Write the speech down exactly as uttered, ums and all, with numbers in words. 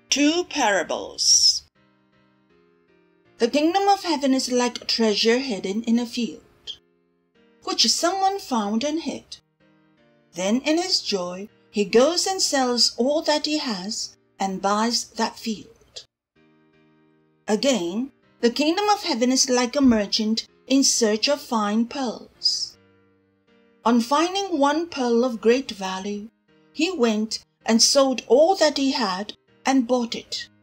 Two parables. The kingdom of heaven is like treasure hidden in a field, which someone found and hid. Then in his joy he goes and sells all that he has and buys that field. Again, the kingdom of heaven is like a merchant in search of fine pearls. On finding one pearl of great value, he went and sold all that he had and bought it.